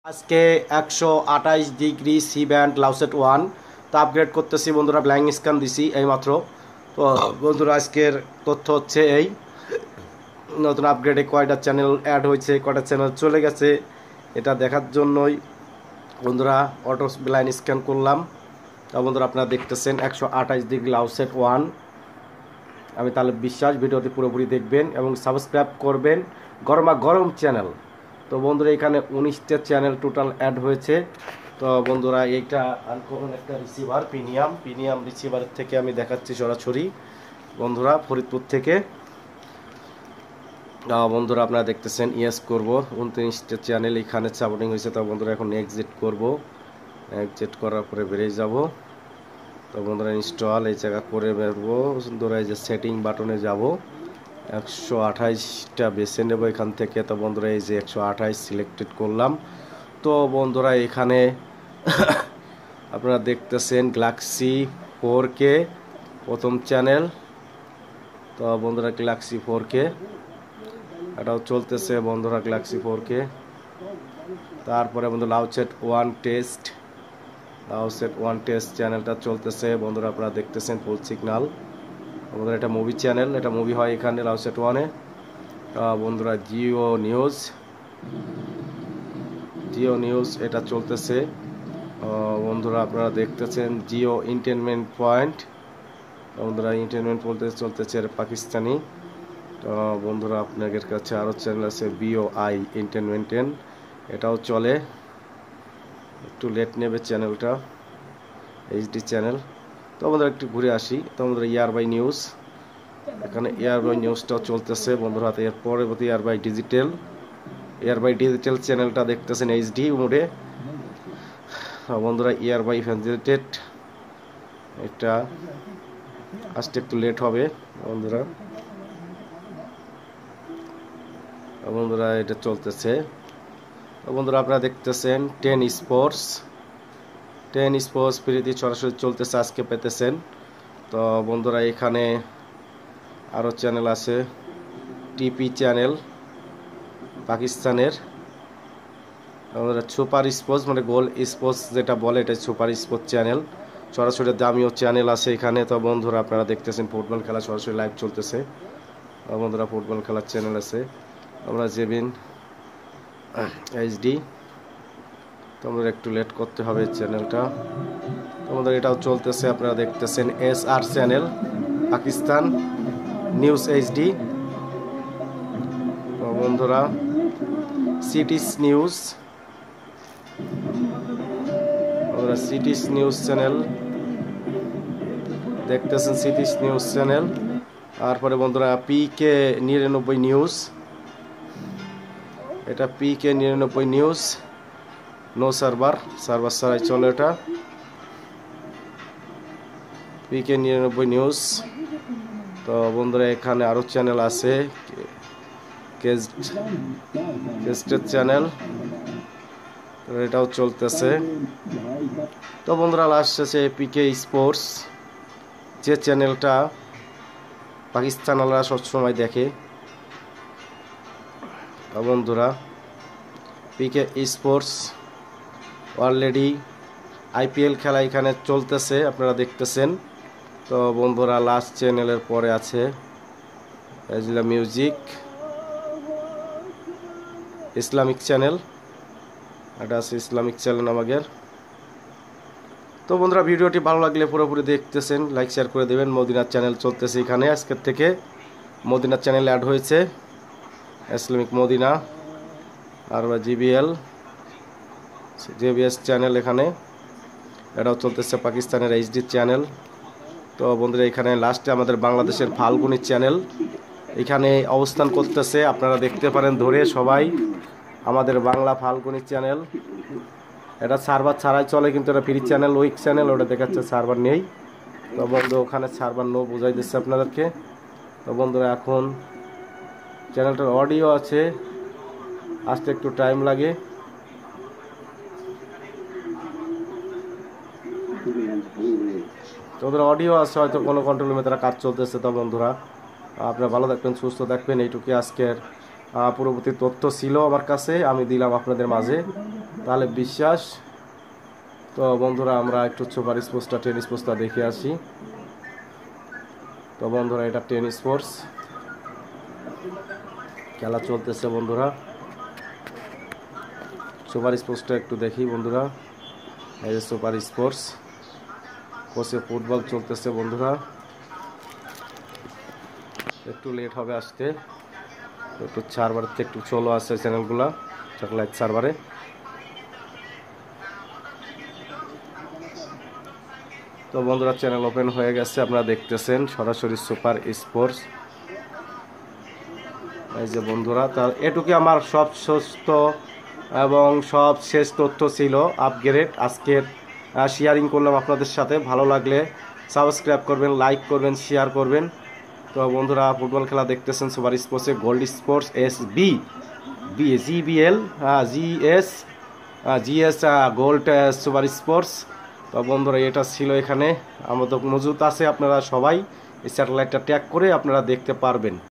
আজকে 128 degree C band লাউসেট 1 তো upgrade করতেছি বন্ধুরা। ব্ল্যাঙ্ক স্ক্যান দিছি এইমাত্র। তো বন্ধুরা আজকের তথ্য হচ্ছে এই নতুন আপগ্রেডে কয়টা চ্যানেল অ্যাড হয়েছে, কয়টা চ্যানেল চলে গেছে, এটা দেখার জন্যই বন্ধুরা অটো ব্লাইন্ড স্ক্যান করলাম। তো বন্ধুরা আপনারা দেখতেছেন 128 ডিগ্রি লাউসেট 1। আমি তাহলে বিশ্বাস ভিডিওটি পুরোপুরি দেখবেন এবং সাবস্ক্রাইব করবেন। গরমা গরম চ্যানেল। তো বন্ধুরা এখানে 19টা চ্যানেল টোটাল অ্যাড হয়েছে। তো বন্ধুরা এইটা আনকমন একটা রিসিভার প্রিমিয়াম রিসিভার থেকে আমি দেখাচ্ছি সরাসরি বন্ধুরা ফরিদপুর থেকে। বন্ধুরা আপনারা দেখতেছেন ইয়েস করব। 29টা চ্যানেল এখানে সাপোর্টিং হয়েছে। তো বন্ধুরা এখন এক্সিট করব। এক্সিট করার পরে বেরিয়ে যাব। তো বন্ধুরা ইনস্টল এই জায়গা করে বেরবো। বন্ধুরা এই যে সেটিং বাটনে যাব, 128টা বেছে নেব এখান থেকে। তো বন্ধুরা এই যে 128 সিলেক্টেড করলাম। তো বন্ধুরা এখানে আপনারা দেখতেছেন গ্যালাক্সি 4K প্রথম চ্যানেল। তো বন্ধুরা গ্যালাক্সি 4K এটাও চলতেছে বন্ধুরা, গ্যালাক্সি 4K। তারপরে বন্ধুরা LoAsaT 1 টেস্ট চ্যানেলটা চলতেছে বন্ধুরা, আপনারা দেখতেছেন ফুল সিগন্যাল। বন্ধুরা এটা মুভি চ্যানেল, এটা মুভি হয় এখানে LoAsaT 1-এ। বন্ধুরা জিও নিউজ এটা চলতেছে বন্ধুরা, আপনারা দেখতেছেন জিও এন্টারটেইনমেন্ট পয়েন্ট। বন্ধুরা এন্টারটেইনমেন্ট বলতে চলতেছে পাকিস্তানি। তো বন্ধুরা আপনাদের কাছে আরও চ্যানেল আছে BOI এন্টারটেইনমেন্ট, এটাও চলে, একটু লেট নেবে চ্যানেলটা, HD চ্যানেল। তো আমাদের একটু ঘুরে আসি। তো আমাদের ইয়ারবাই নিউজ, এখানে ইয়ারবাই নিউজটাও চলতেছে বন্ধুরা। এর পরবর্তী ইয়ারবাই ডিজিটাল চ্যানেলটা দেখতেছেন HD মোডে বন্ধুরা। ইয়ারবাই ফ্যান্সিটেড এটা আসতে একটু লেট হবে বন্ধুরা এটা চলতেছে। বন্ধুরা আপনারা দেখতেছেন 10 স্পোর্টস ফ্রিতে সরাসরি চলতেছে, আজকে পেতেছেন। তো বন্ধুরা এখানে আরও চ্যানেল আছে, TP চ্যানেল পাকিস্তানের। আমাদের সুপার স্পোর্টস মানে গোল স্পোর্টস যেটা বলে, এটা সুপার স্পোর্টস চ্যানেল, সরাসরি দামিও চ্যানেল আছে এখানে। তো বন্ধুরা আপনারা দেখতেছেন ফুটবল খেলা সরাসরি লাইভ চলতেছে বন্ধুরা, ফুটবল খেলার চ্যানেল আছে। আমরা জেবিন HD। তো আমাদের একটু লেট করতে হবে চ্যানেলটা। আমাদের এটাও চলতেছে, আপনারা দেখতেছেন SR channel Pakistan news HD। বন্ধুরা সিটিস নিউজ চ্যানেল দেখতেছেন, সিটিস নিউজ চ্যানেল। তারপরে বন্ধুরা PK 99 নিউজ, এটা PK 99 নিউজ, নো সার্ভার ছাড়াই চলে এটা, PK 99 নিউজ। তো বন্ধুরা এখানে আরও চ্যানেল আছে, কেস্টেড চ্যানেল, এটাও চলতেছে। তো বন্ধুরা লাস্ট আছে PK স্পোর্টস, যে চ্যানেলটা পাকিস্তানরা সবসময় দেখে। তো বন্ধুরা PK স্পোর্টস অলরেডি IPL খেলা এখানে চলতেছে, আপনারা দেখতেছেন। তো বন্ধুরা লাস্ট চ্যানেলের পরে আছে মিউজিক ইসলামিক চ্যানেল, এটা আছে ইসলামিক চ্যানেল আমাদের। তো বন্ধুরা ভিডিওটি ভালো লাগলে পুরোপুরি দেখতেছেন, লাইক শেয়ার করে দেবেন। মদিনার চ্যানেল চলতেছে এখানে, আজকের থেকে মদিনার চ্যানেল অ্যাড হয়েছে, ইসলামিক মদিনা। আর JBS চ্যানেল এখানে, এটাও চলতেছে পাকিস্তানের HD চ্যানেল। তো বন্ধুরা এখানে লাস্টে আমাদের বাংলাদেশের ফাল্গুনি চ্যানেল এখানে অবস্থান করতেছে, আপনারা দেখতে পারেন ধরে সবাই আমাদের বাংলা ফাল্গুনি চ্যানেল। এটা সার্ভার ছাড়াই চলে, কিন্তু এটা ফ্রি চ্যানেল, উইক চ্যানেল, ওটা দেখাচ্ছে সার্ভার নেই। তো বন্ধু ওখানে সার্ভার নো বোঝাই দিচ্ছে আপনাদেরকে। তো বন্ধুরা এখন চ্যানেলটার অডিও আছে, আসতে একটু টাইম লাগে। তো ওদের অডিও আছে, হয়তো কোনো কন্ট্রোল রুমে তারা কাজ চলতেছে। তো বন্ধুরা আপনারা ভালো থাকবেন, সুস্থ থাকবেন। এইটুকু আজকের পূর্ববর্তী তথ্য ছিল আমার কাছে, আমি দিলাম আপনাদের মাঝে। তাহলে বিশ্বাস। তো বন্ধুরা আমরা একটু সুপার স্পোর্টসটা টেনিস স্পোর্টসটা দেখে আসি। তো বন্ধুরা এটা টেনিস স্পোর্টস খেলা চলতেছে বন্ধুরা। সুপার স্পোর্টসটা একটু দেখি বন্ধুরা। এই যে সুপার স্পোর্টস কোচে ফুটবল চলতেছে বন্ধুরা। একটু লেট হবে আসতে, একটু সার্ভারতে একটু চলো আছে চ্যানেলগুলা স্যাটেলাইট সার্ভারে। তো বন্ধুরা চ্যানেল ওপেন হয়ে গেছে, আপনারা দেখতেছেন সরাসরি সুপার স্পোর্টস। এই যে বন্ধুরা, তার এটুকু আমার সব সুস্থ এবং সব শেষ তথ্য ছিল আপগ্রেড আজকের শেয়ারিং করলাম আপনাদের সাথে। ভালো লাগলে সাবস্ক্রাইব করবেন, লাইক করবেন, শেয়ার করবেন। তো বন্ধুরা ফুটবল খেলা দেখতেছেন সুপার স্পোর্টসে gold sports SB GBL GS gold super sports. তো বন্ধুরা এটা ছিল এখানে আমাদের মজুত আছে, আপনারা সবাই এই স্যাটেলাইটটা ট্যাগ করে আপনারা দেখতে পারবেন।